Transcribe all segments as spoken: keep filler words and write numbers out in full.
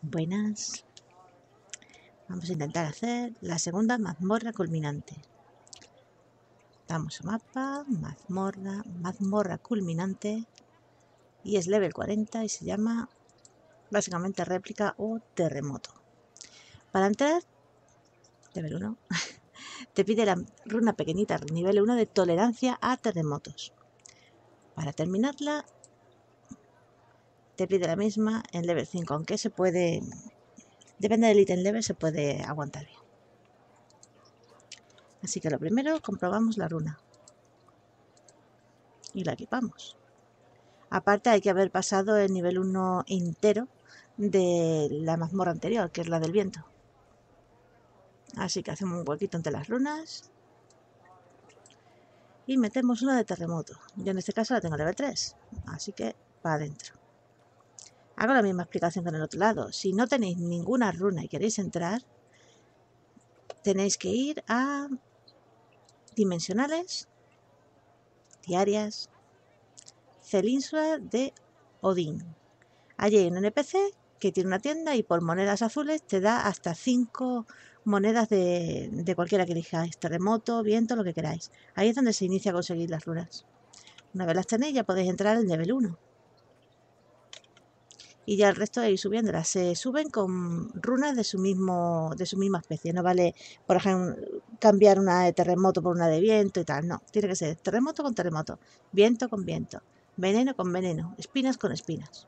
Buenas. Vamos a intentar hacer la segunda mazmorra culminante. Vamos a mapa, mazmorra, mazmorra culminante. Y es level cuarenta y se llama básicamente réplica o terremoto. Para entrar, level uno, te pide la runa pequeñita, nivel uno de tolerancia a terremotos. Para terminarla, te pide la misma en level cinco, aunque se puede, depende del ítem level, se puede aguantar bien. Así que lo primero, comprobamos la runa y la equipamos. Aparte hay que haber pasado el nivel uno entero de la mazmorra anterior, que es la del viento. Así que hacemos un huequito entre las runas y metemos una de terremoto. Yo en este caso la tengo level tres, así que para adentro. Hago la misma explicación que en el otro lado. Si no tenéis ninguna runa y queréis entrar, tenéis que ir a dimensionales, diarias, Celinsua de Odín. Allí hay un N P C que tiene una tienda y por monedas azules te da hasta cinco monedas de, de cualquiera que elijáis, terremoto, viento, lo que queráis. Ahí es donde se inicia a conseguir las runas. Una vez las tenéis ya podéis entrar al nivel uno. Y ya el resto de ir subiéndolas. Se suben con runas de su mismo de su misma especie. No vale, por ejemplo, cambiar una de terremoto por una de viento y tal. No, tiene que ser terremoto con terremoto, viento con viento, veneno con veneno, espinas con espinas.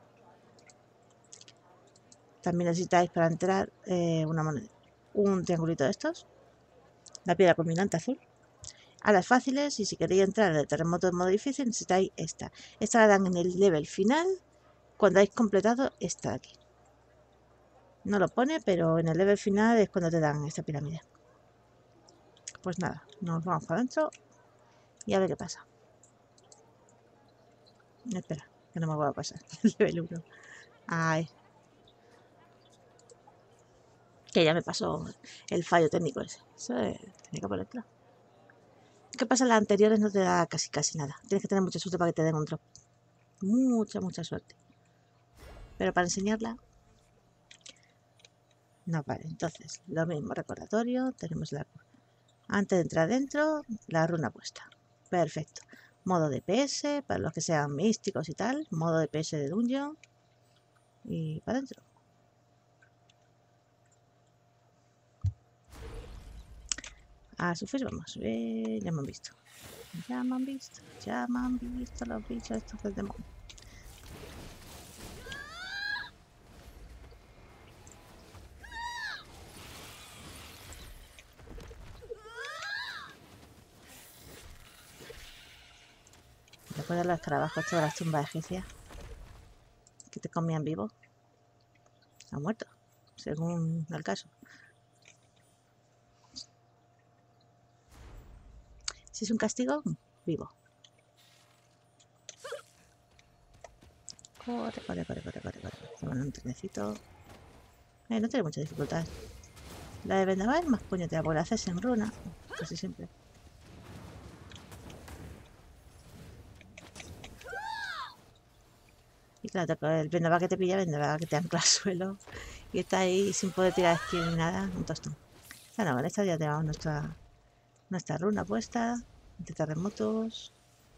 También necesitáis para entrar eh, una moneda, un triangulito de estos, la piedra culminante azul. A las fáciles, y si queréis entrar en el terremoto en modo difícil, necesitáis esta. Esta la dan en el level final cuando hayáis completado esta de aquí. No lo pone, pero en el level final es cuando te dan esta pirámide. Pues nada, nos vamos para adentro y a ver qué pasa. Espera, que no me voy a pasar el level uno. Ay. Que ya me pasó el fallo técnico ese. Eso es técnica por detrás. ¿Qué pasa? En las anteriores no te da casi casi nada. Tienes que tener mucha suerte para que te den un drop. Mucha, mucha suerte. Pero para enseñarla... No, vale. Entonces, lo mismo, recordatorio. Tenemos la... Antes de entrar dentro, la runa puesta. Perfecto. Modo D P S, para los que sean místicos y tal. Modo D P S de dungeon. Y para adentro. A sufrir vamos. Eh, ya me han visto. Ya me han visto. Ya me han visto los bichos estos del demonio. ¿Recuerdas los escarabajos de las tumbas egipcias que te comían vivo? Han muerto, según el caso. Si es un castigo, vivo. Corre, corre, corre, corre, corre, corre. Tomando un trenecito. Eh, no tiene mucha dificultad. La de vendaval es más puñetera porque la haces en runa, casi siempre. Y claro, el vendaval que te pilla, vendaval que te ancla al suelo. Y está ahí sin poder tirar skill ni nada, un tostón. Bueno, con esta ya tenemos nuestra, nuestra runa puesta. De terremotos.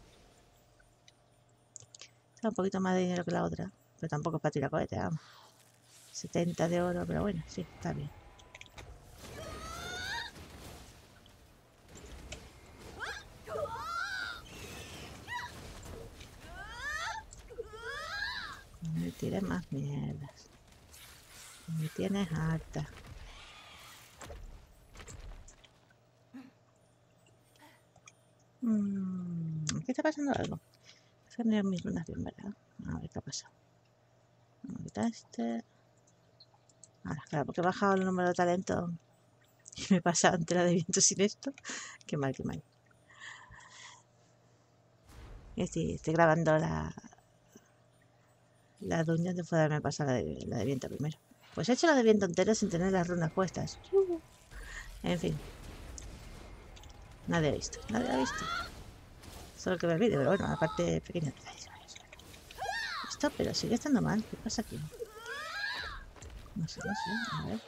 Está un poquito más de dinero que la otra. Pero tampoco es para tirar cohetes, vamos. setenta de oro, pero bueno, sí, está bien. No me tires más mierdas. Me tienes harta. Mm, ¿Qué está pasando algo? Voy a poner mis runas bien, ¿verdad? A ver qué ha pasado. Vamos a quitar este. Ahora, claro, porque he bajado el número de talento y me he pasado entera de viento sin esto. Qué mal, qué mal. Estoy, estoy grabando la, la dungeon después de haberme pasado la de, la de viento primero. Pues he hecho la de viento entera sin tener las runas puestas. Uh, en fin. Nadie ha visto, nadie ha visto. Solo que ve el vídeo, pero bueno, aparte pequeños detalles. Esto, pero sigue estando mal. ¿Qué pasa aquí? No sé, no sé, a ver.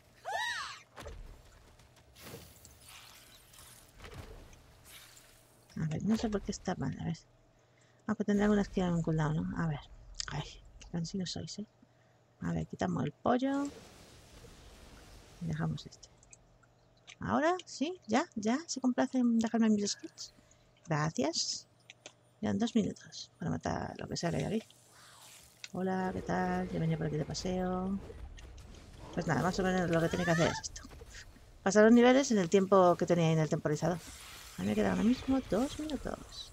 A ver, no sé por qué está mal, a ver. Aunque tendrá alguna esquina en un cooldown, ¿no? A ver. Ay, qué cansinos sois, ¿eh? A ver, quitamos el pollo. Y dejamos este. Ahora, sí, ya, ya. Se complace en dejarme mis skills. Gracias. Ya en dos minutos para matar lo que sea que hay aquí. Hola, ¿qué tal? Yo venía por aquí de paseo. Pues nada, más o menos lo que tenía que hacer es esto. Pasar los niveles en el tiempo que tenía ahí en el temporizador. A mí me quedan ahora mismo dos minutos.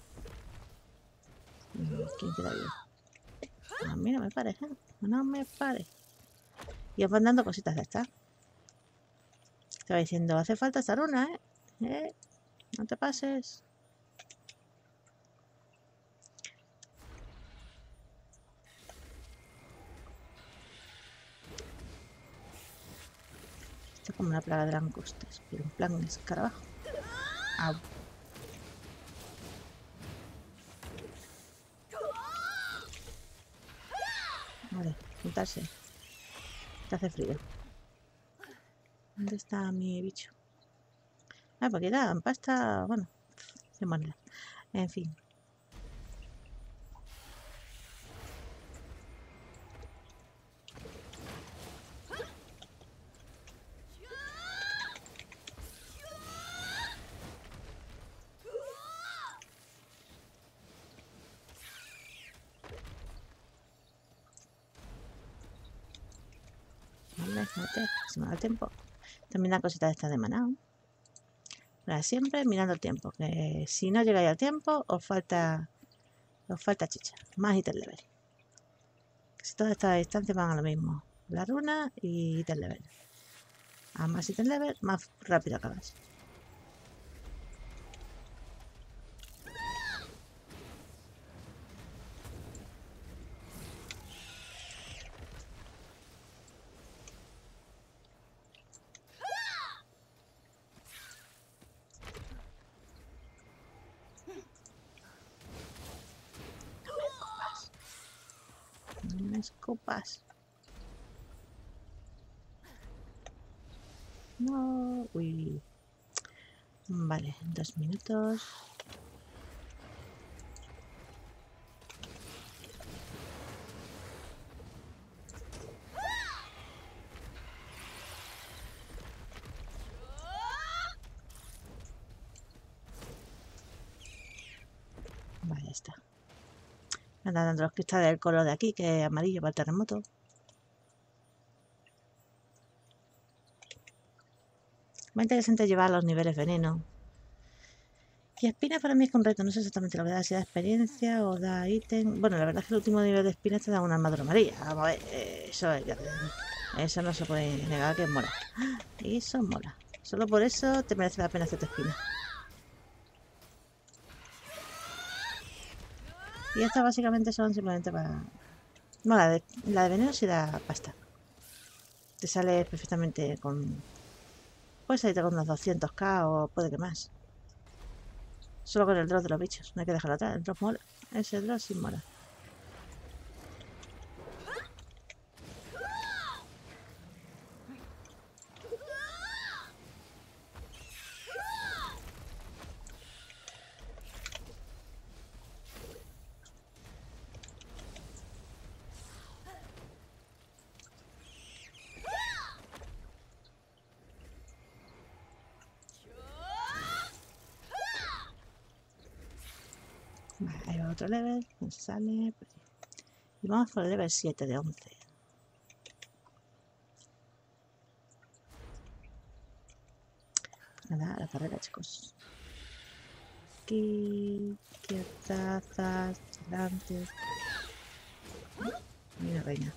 ¿Quién queda vivo? A mí no me pare, ¿eh? No me pare. Y os van dando cositas de estas. Te va diciendo, hace falta esta runa, ¿eh? ¿eh? No te pases. Esto es como una plaga de langostas, pero en plan escarabajo. Au. Vale, juntarse. Que hace frío. ¿Dónde está mi bicho? Ah, porque era pasta, bueno, de manera. En fin. Vale, fíjate, se me da el tiempo. También la cosita esta de maná. Para siempre mirando el tiempo. Que si no llegáis al tiempo, os falta. Os falta chicha. Más ítem level. Si todas estas distancias van a lo mismo. La runa y ítem level. A más ítem level, más rápido acabas. No me escupas. No. Uy. Vale, dos minutos. Vale, ya está. Me andan dando los cristales del color de aquí, que es amarillo para el terremoto. Muy interesante llevar los niveles veneno. Y espinas para mí es un reto, no sé exactamente lo que da, si da experiencia o da ítem. Bueno, la verdad es que el último nivel de espinas te da una armadura amarilla. Vamos a ver, eso es, eso no se puede negar que mola. Eso mola. Solo por eso te merece la pena hacerte espina. Y estas básicamente son simplemente para... No, la de, la de veneno sí da pasta. Te sale perfectamente con... Puedes salirte con unos doscientos k o puede que más. Solo con el drop de los bichos, no hay que dejarlo atrás, el drop mola. Ese drop sí mola. Vale, ahí va otro level, no se sale. Y vamos por el level siete de once. Nada, a la carrera, chicos. Aquí, quietazas, delante. Mira, reina.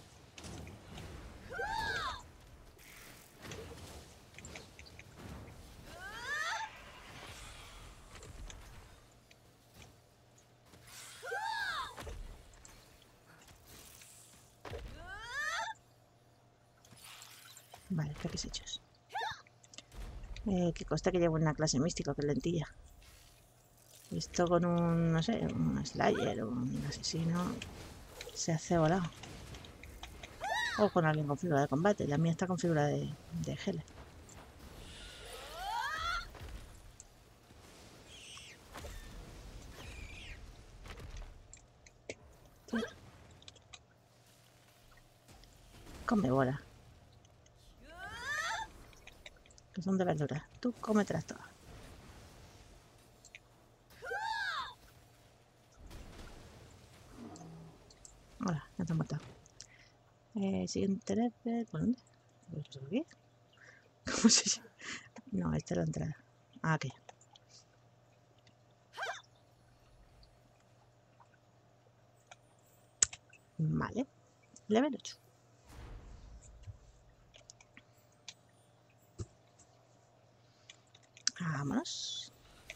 Vale, ataques hechos. Eh, que consta que llevo una clase mística, que es lentilla. Esto con un, no sé, un slayer o un asesino se hace volado. O con alguien con figura de combate. La mía está con figura de, de gel. Come bola. Que son de verdura. Tú cómetelas todas. Hola, ya te han matado. Eh, siguiente level. ¿Por dónde? ¿Por aquí? ¿Cómo se llama? No, esta es la entrada. Ah, aquí. Vale. Level ocho. Vámonos.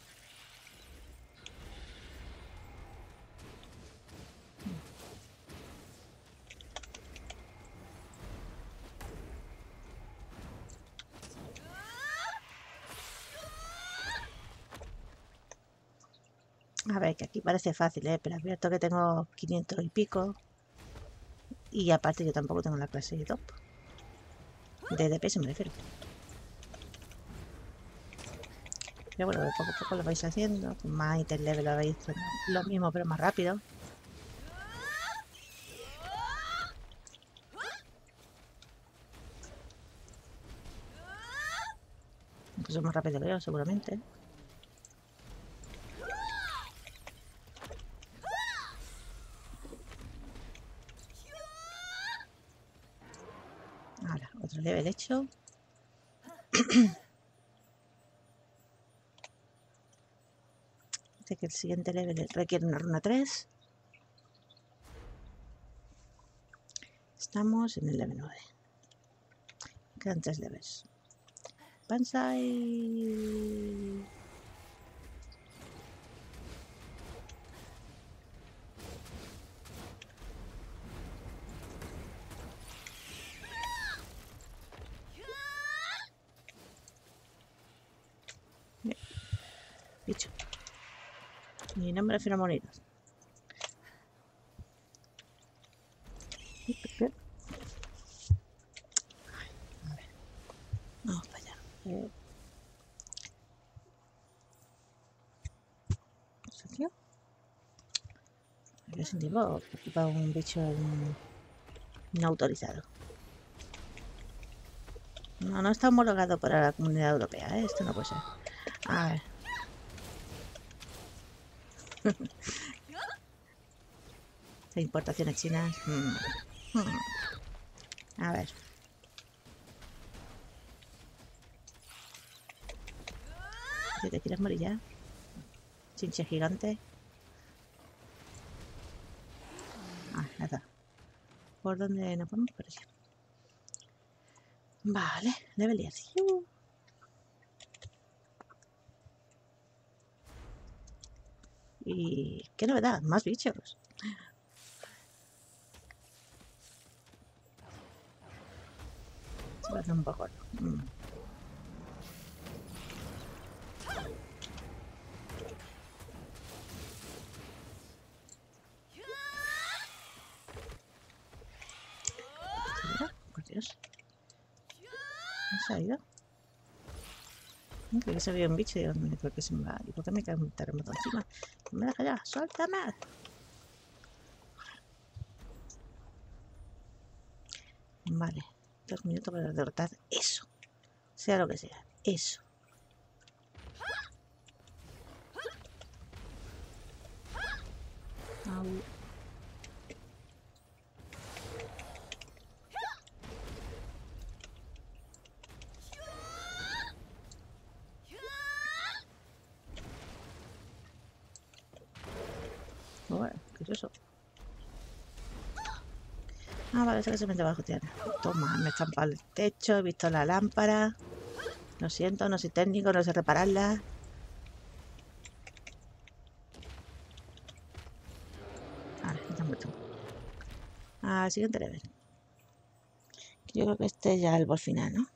A ver, que aquí parece fácil, ¿eh? Pero advierto que tengo quinientos y pico. Y aparte yo tampoco tengo la clase de top. De D P S me refiero. Pero bueno, poco a poco lo vais haciendo. Con más item level lo vais haciendo lo mismo, pero más rápido. Incluso más rápido que yo, seguramente. Ahora, otro level hecho. Dice que el siguiente level requiere una runa tres. Estamos en el level nueve. Quedan tres levels. Banzai. Bien. Bicho. Y no me refiero a morir. A ver. Vamos para allá. Eh, ¿Tío? Yo sentí para un bicho no autorizado. No, no está homologado para la Comunidad Europea, ¿eh? Esto no puede ser. A ver. De importaciones chinas. Hmm. Hmm. A ver. Si te quieres morir ya. Chinche gigante. Ah, nada. ¿Por dónde nos vamos? Por allá. Vale, level diez. Uh. Y qué novedad, más bichos. Se va a hacer un poco. Mm. Por Dios. ¿No se ha ido? Creo que se había un bicho y digo, ¿por qué se me va? ¿Y por qué me cae un terremoto encima? No me deja ya, suéltame. Vale, dos minutos para derrotar eso. Sea lo que sea, eso. Au. Bueno, ¿qué es eso? Ah, vale, ese que se mete abajo, tía. Toma, me he estampado el techo, he visto la lámpara. Lo siento, no soy técnico, no sé repararla. Vale, está muerto. Al siguiente level. Yo creo que este ya es el boss final, ¿no?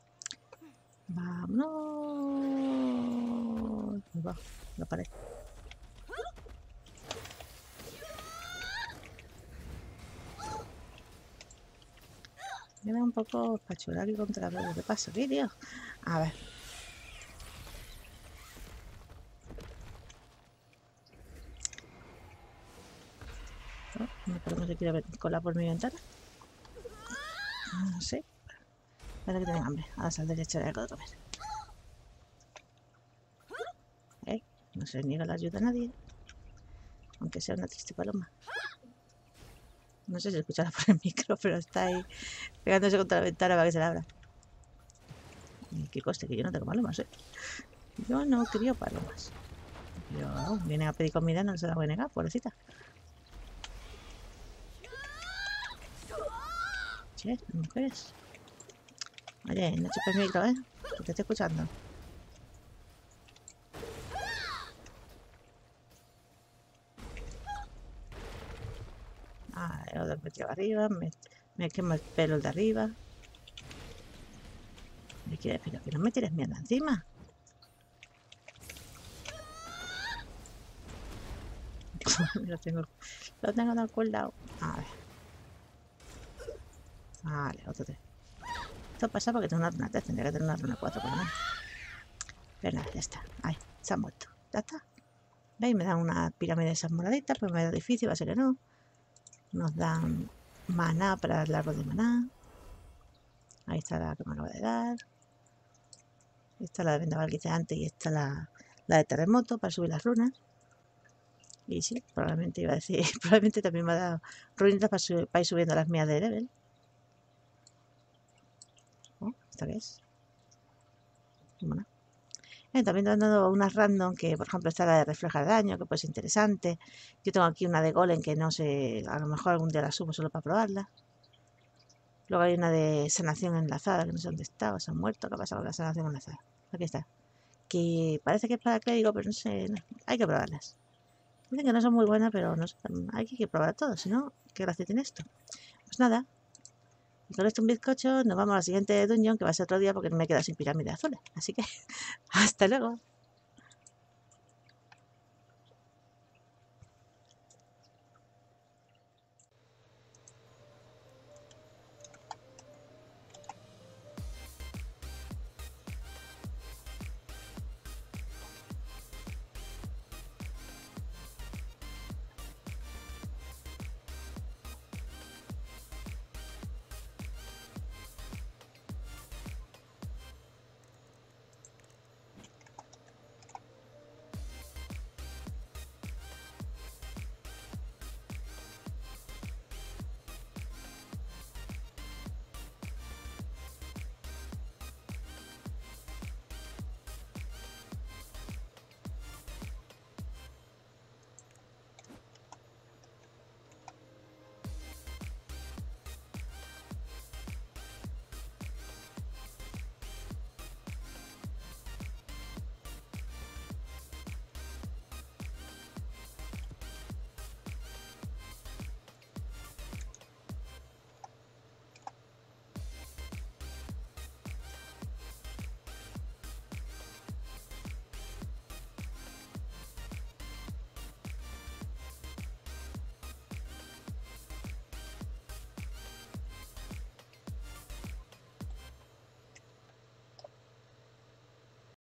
Vámonos. Va, la pared. queda un poco pachular y contra lo que pasa aquí, tío. A ver. Oh, no podemos se quiere colar por mi ventana. No sé. Parece que tienen hambre. Ahora sal derecho de algo de comer. ¿Eh? No se niega la ayuda a nadie. Aunque sea una triste paloma. No sé si escuchará por el micro, pero está ahí pegándose contra la ventana para que se la abra. Y qué coste, que yo no tengo palomas, ¿eh? Yo no crío palomas. Yo viene a pedir comida, no se la voy a negar, pobrecita. Che, mujeres. Oye, no chupes el micro, ¿eh? Que te estoy escuchando. Ah, el otro me tira arriba, me, me quema el pelo el de arriba. Me quieres, pero que no me tires mierda encima. lo tengo, lo tengo tan colgado. A ver. Vale, otro tres. Esto pasa porque tengo una runa tres, tendría que tener una runa cuatro por lo menos. Pero nada, ya está. Ahí, se ha muerto. Ya está. ¿Veis? Me dan una pirámide de esas moraditas, pues me da difícil, va a ser que no. Nos dan maná para el árbol de maná. Ahí está la que me acaba de dar. Esta es la de vendaval que hice antes y esta la, la de terremoto para subir las runas. Y sí, probablemente iba a decir, probablemente también me ha dado runitas para, subir, para ir subiendo las mías de level. Oh, ¿esta qué es? Bueno. Eh, también te han dado unas random que, por ejemplo, esta la de reflejar daño, que puede ser interesante. Yo tengo aquí una de golem que no sé, a lo mejor algún día la subo solo para probarla. Luego hay una de sanación enlazada, que no sé dónde está, o se ha muerto, ¿qué ha pasado con la sanación enlazada? Aquí está. Que parece que es para clérigo, pero no sé, no, hay que probarlas. Dicen que no son muy buenas, pero no sé, hay que probar todo, si no, ¿qué gracia tiene esto? Pues nada, y con esto un bizcocho, nos vamos a la siguiente dungeon, que va a ser otro día porque me queda sin pirámide azul. Así que, hasta luego.